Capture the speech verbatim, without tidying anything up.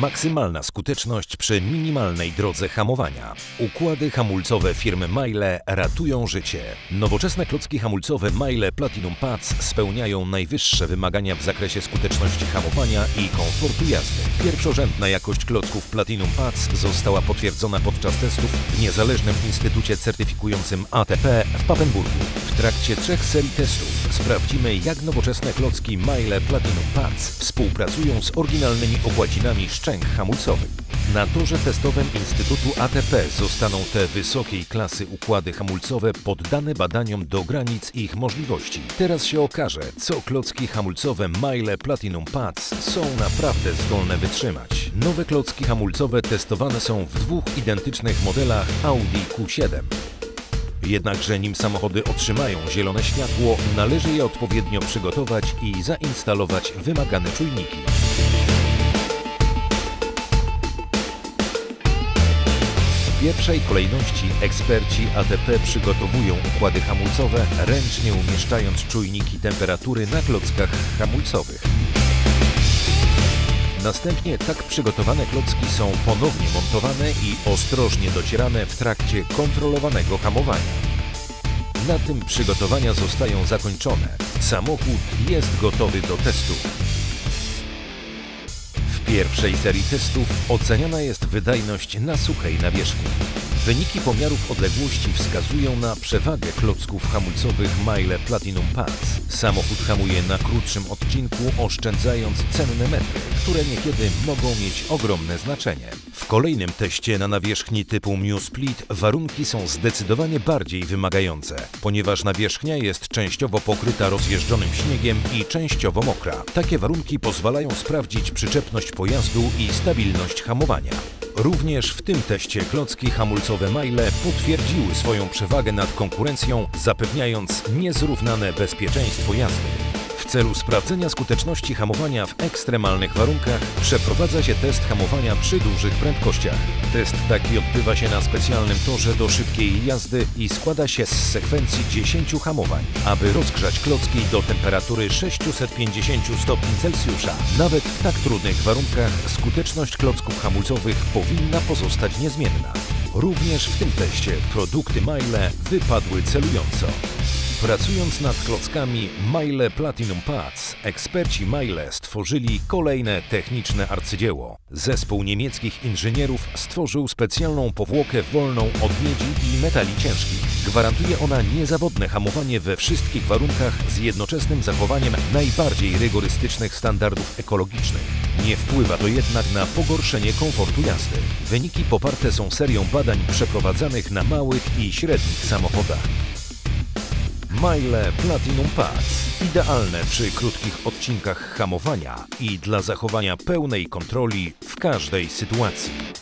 Maksymalna skuteczność przy minimalnej drodze hamowania. Układy hamulcowe firmy Maille ratują życie. Nowoczesne klocki hamulcowe Maille Platinum Pads spełniają najwyższe wymagania w zakresie skuteczności hamowania i komfortu jazdy. Pierwszorzędna jakość klocków Platinum Pads została potwierdzona podczas testów w niezależnym instytucie certyfikującym A T P w Papenburgu. W trakcie trzech serii testów sprawdzimy, jak nowoczesne klocki Maille Platinum Pads współpracują z oryginalnymi okładzinami szczęk hamulcowych. Na torze testowym Instytutu A T P zostaną te wysokiej klasy układy hamulcowe poddane badaniom do granic ich możliwości. Teraz się okaże, co klocki hamulcowe Maille Platinum Pads są naprawdę zdolne wytrzymać. Nowe klocki hamulcowe testowane są w dwóch identycznych modelach Audi Q siedem. Jednakże nim samochody otrzymają zielone światło, należy je odpowiednio przygotować i zainstalować wymagane czujniki. W pierwszej kolejności eksperci A T P przygotowują układy hamulcowe, ręcznie umieszczając czujniki temperatury na klockach hamulcowych. Następnie tak przygotowane klocki są ponownie montowane i ostrożnie docierane w trakcie kontrolowanego hamowania. Na tym przygotowania zostają zakończone. Samochód jest gotowy do testu. W pierwszej serii testów oceniana jest wydajność na suchej nawierzchni. Wyniki pomiarów odległości wskazują na przewagę klocków hamulcowych Maille Platinum Pads. Samochód hamuje na krótszym odcinku, oszczędzając cenne metry, które niekiedy mogą mieć ogromne znaczenie. W kolejnym teście na nawierzchni typu Muse Split warunki są zdecydowanie bardziej wymagające, ponieważ nawierzchnia jest częściowo pokryta rozjeżdżonym śniegiem i częściowo mokra. Takie warunki pozwalają sprawdzić przyczepność pojazdu i stabilność hamowania. Również w tym teście klocki hamulcowe Maille potwierdziły swoją przewagę nad konkurencją, zapewniając niezrównane bezpieczeństwo jazdy. W celu sprawdzenia skuteczności hamowania w ekstremalnych warunkach przeprowadza się test hamowania przy dużych prędkościach. Test taki odbywa się na specjalnym torze do szybkiej jazdy i składa się z sekwencji dziesięciu hamowań. Aby rozgrzać klocki do temperatury sześciuset pięćdziesięciu stopni Celsjusza, nawet w tak trudnych warunkach skuteczność klocków hamulcowych powinna pozostać niezmienna. Również w tym teście produkty Maille wypadły celująco. Pracując nad klockami Maille Platinum Pads, eksperci Maille stworzyli kolejne techniczne arcydzieło. Zespół niemieckich inżynierów stworzył specjalną powłokę wolną od miedzi i metali ciężkich. Gwarantuje ona niezawodne hamowanie we wszystkich warunkach z jednoczesnym zachowaniem najbardziej rygorystycznych standardów ekologicznych. Nie wpływa to jednak na pogorszenie komfortu jazdy. Wyniki poparte są serią badań przeprowadzanych na małych i średnich samochodach. Maille Platinum Pads. Idealne przy krótkich odcinkach hamowania i dla zachowania pełnej kontroli w każdej sytuacji.